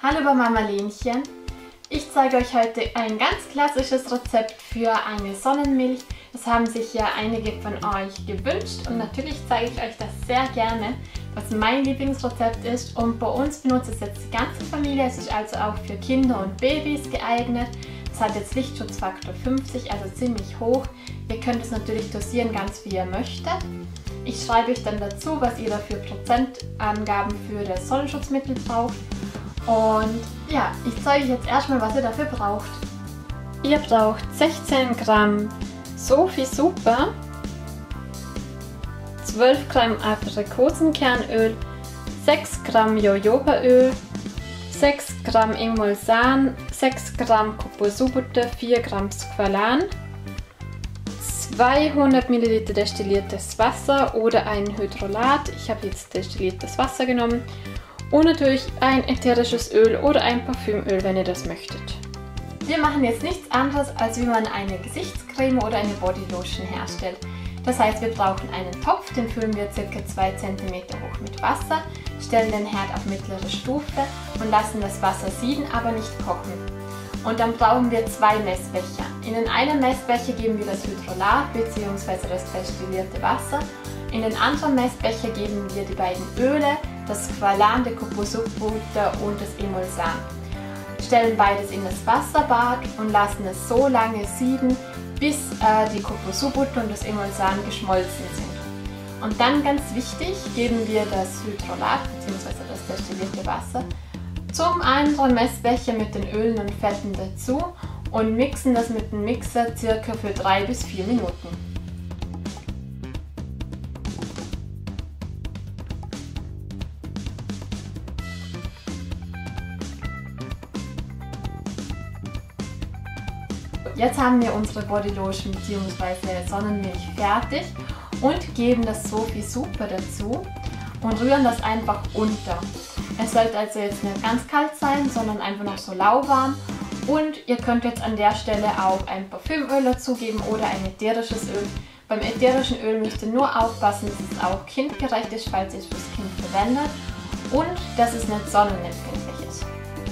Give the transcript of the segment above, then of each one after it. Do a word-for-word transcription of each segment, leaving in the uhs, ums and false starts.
Hallo bei Mama Lenchen. Ich zeige euch heute ein ganz klassisches Rezept für eine Sonnenmilch. Das haben sich ja einige von euch gewünscht und natürlich zeige ich euch das sehr gerne, was mein Lieblingsrezept ist. Und bei uns benutzt es jetzt die ganze Familie. Es ist also auch für Kinder und Babys geeignet. Es hat jetzt Lichtschutzfaktor fünfzig, also ziemlich hoch. Ihr könnt es natürlich dosieren, ganz wie ihr möchtet. Ich schreibe euch dann dazu, was ihr dafür Prozentangaben für das Sonnenschutzmittel braucht. Und ja, ich zeige euch jetzt erstmal, was ihr dafür braucht. Ihr braucht sechzehn Gramm Sophie Super, zwölf Gramm Aprikosenkernöl, sechs Gramm Jojobaöl, sechs Gramm Emulsan, sechs Gramm Kokosubutter, vier Gramm Squalan, zweihundert Milliliter destilliertes Wasser oder ein Hydrolat. Ich habe jetzt destilliertes Wasser genommen. Und natürlich ein ätherisches Öl oder ein Parfümöl, wenn ihr das möchtet. Wir machen jetzt nichts anderes, als wie man eine Gesichtscreme oder eine Bodylotion herstellt. Das heißt, wir brauchen einen Topf, den füllen wir ca. zwei Zentimeter hoch mit Wasser, stellen den Herd auf mittlere Stufe und lassen das Wasser sieden, aber nicht kochen. Und dann brauchen wir zwei Messbecher. In den einen Messbecher geben wir das Hydrolat bzw. das destillierte Wasser. In den anderen Messbecher geben wir die beiden Öle, das Squalan, die Kokosubutter und das Emulsan. Stellen beides in das Wasserbad und lassen es so lange sieden, bis äh, die Kokosubutter und das Emulsan geschmolzen sind. Und dann ganz wichtig, geben wir das Hydrolat bzw. das destillierte Wasser zum anderen Messbecher mit den Ölen und Fetten dazu und mixen das mit dem Mixer circa für drei bis vier Minuten. Jetzt haben wir unsere Bodylotion bzw. Sonnenmilch fertig und geben das Sophie Super dazu und rühren das einfach unter. Es sollte also jetzt nicht ganz kalt sein, sondern einfach noch so lauwarm. Und ihr könnt jetzt an der Stelle auch ein Parfümöl dazugeben oder ein ätherisches Öl. Beim ätherischen Öl müsst ihr nur aufpassen, dass es auch kindgerecht ist, falls ihr es fürs Kind verwendet und dass es nicht sonnenempfindlich ist.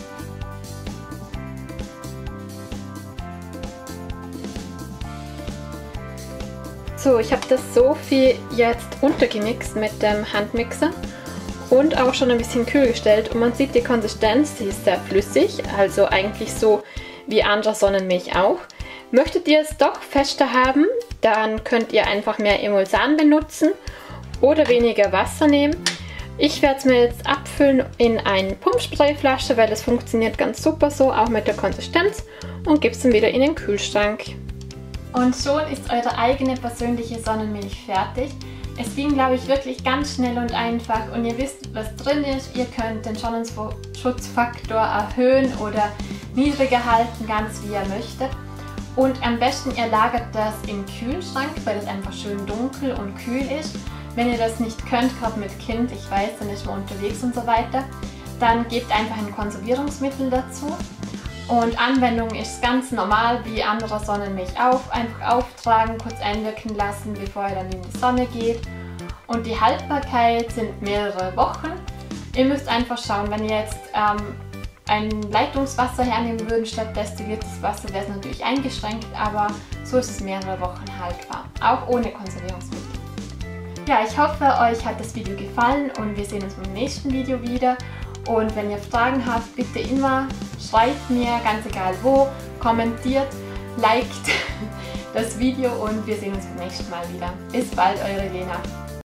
So, ich habe das Sophie jetzt untergemixt mit dem Handmixer und auch schon ein bisschen kühl gestellt und man sieht die Konsistenz, die ist sehr flüssig, also eigentlich so wie andere Sonnenmilch auch. Möchtet ihr es doch fester haben, dann könnt ihr einfach mehr Emulsan benutzen oder weniger Wasser nehmen. Ich werde es mir jetzt abfüllen in eine Pumpsprayflasche, weil das funktioniert ganz super so, auch mit der Konsistenz, und gebe es dann wieder in den Kühlschrank. Und schon ist eure eigene persönliche Sonnenmilch fertig. Es ging, glaube ich, wirklich ganz schnell und einfach und ihr wisst, was drin ist. Ihr könnt den Sonnenschutzfaktor erhöhen oder niedriger halten, ganz wie ihr möchtet. Und am besten ihr lagert das im Kühlschrank, weil es einfach schön dunkel und kühl ist. Wenn ihr das nicht könnt, gerade mit Kind, ich weiß, dann ist man unterwegs und so weiter, dann gebt einfach ein Konservierungsmittel dazu. Und Anwendung ist ganz normal wie andere Sonnenmilch auch. Einfach auftragen, kurz einwirken lassen, bevor ihr dann in die Sonne geht. Und die Haltbarkeit sind mehrere Wochen. Ihr müsst einfach schauen, wenn ihr jetzt ähm, ein Leitungswasser hernehmen würdet statt destilliertes Wasser, wäre es natürlich eingeschränkt, aber so ist es mehrere Wochen haltbar, auch ohne Konservierungsmittel. Ja, ich hoffe, euch hat das Video gefallen und wir sehen uns beim nächsten Video wieder. Und wenn ihr Fragen habt, bitte immer schreibt mir, ganz egal wo, kommentiert, liked das Video und wir sehen uns beim nächsten Mal wieder. Bis bald, eure Lena.